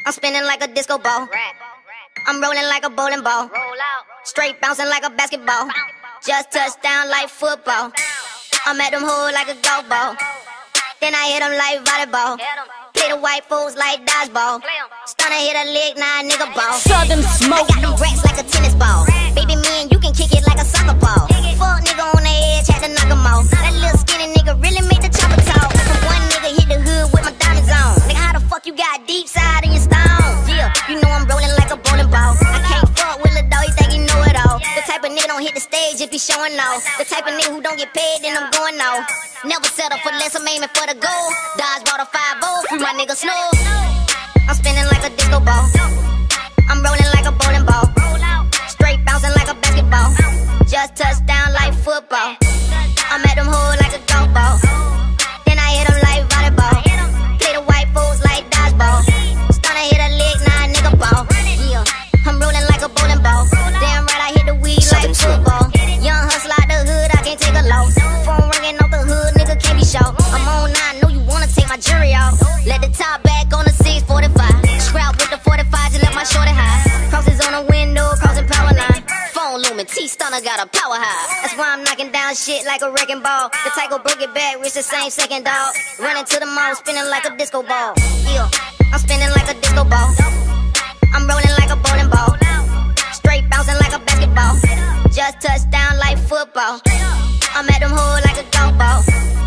I'm spinning like a disco ball. I'm rolling like a bowling ball. Straight bouncing like a basketball. Just touch down like football. I'm at them hoes like a golf ball. Then I hit them like volleyball. Play the white fools like dodgeball. Stunner hit a lick, nah nigga ball. Southern smoke. I got them racks like a tennis ball. Baby man, you can kick it like a soccer ball. Fuck nigga on the edge, had to knock him off. That little skinny nigga really made the chopper talk. From one nigga hit the hood with my diamonds on. Nigga, how the fuck you got deep side in your stone? Yeah, you know I'm rolling like a bowling ball. I can't fuck with a dog, you think he know it all. The type of nigga don't hit the stage if he showing off. The type of nigga who don't get paid, then I'm going off. Never settle for less, I'm aiming for the goal. Dodge brought a 5-0, free my nigga Snow. I'm spinning like a disco ball. I'm rolling like a bowling ball. Straight bouncing like a basketball. Just touch down like football. I'm at them hoes like a golf ball. Then I hit them like volleyball. Play the white fools like dodgeball. Stunner hit a lick, nah nigga ball. Yeah, I'm rolling like a bowling ball. Damn right I hit the weed like football. Young hustler out the hood, I can't take a loss. Phone ringing off the hood, nigga can't be show. I'm on 9, know you wanna take my jury off. Let the top back on the 645. Scrap with the 45, just let my shorty high. Crosses on the window, crossing power line. Phone looming, T-Stunner got a power high. That's why I'm knocking down shit like a wrecking ball. The Tycho broke it back, reach the same second dog. Running to the mall, spinning like a disco ball. Yeah, I'm spinning like a disco ball. I'm rolling like a bowling ball. Straight bouncing like a basketball. Just touch down like football. I'm at them hoes like a golf ball.